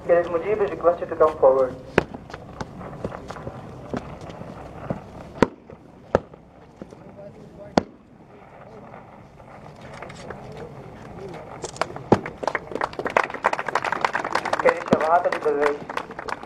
Khalid Mujib is requested to come forward. Khalid Shawhat Ali Dalwaish.